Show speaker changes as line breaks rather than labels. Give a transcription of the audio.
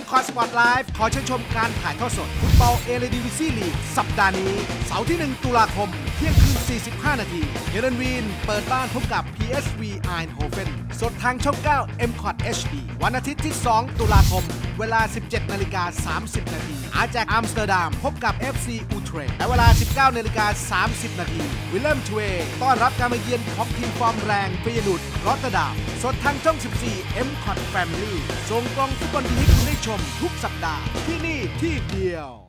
คอร์สปอร์ตไลฟ์ขอเชิญชมการถ่ายทอดสดฟุตบอลเอเลดิวิซี่ลีกสัปดาห์นี้เสาร์ที่ 1 ตุลาคมเที่ยงคืน 45 นาทีเฮเรนวีนเปิดบ้านพบกับ PSV Eindhoven สดทางช่อง 9 M Cot HD วันอาทิตย์ที่ 2 ตุลาคมเวลา 17:30 นาทีอาแจ็คอัมสเตอร์ดัมพบกับ FC อูเทรคและเวลา 19:30 นาทีวิลเลมทเวต้อนรับการมาเยือนของทีมฟอร์มแรงเฟยนูดรอตเตอร์ดัมสดทางช่อง 14 M Cot Family ส่งกล้องฟุตบอลดีให้คุณได้ชมทุกสัปดาห์ที่นี่ที่เดียว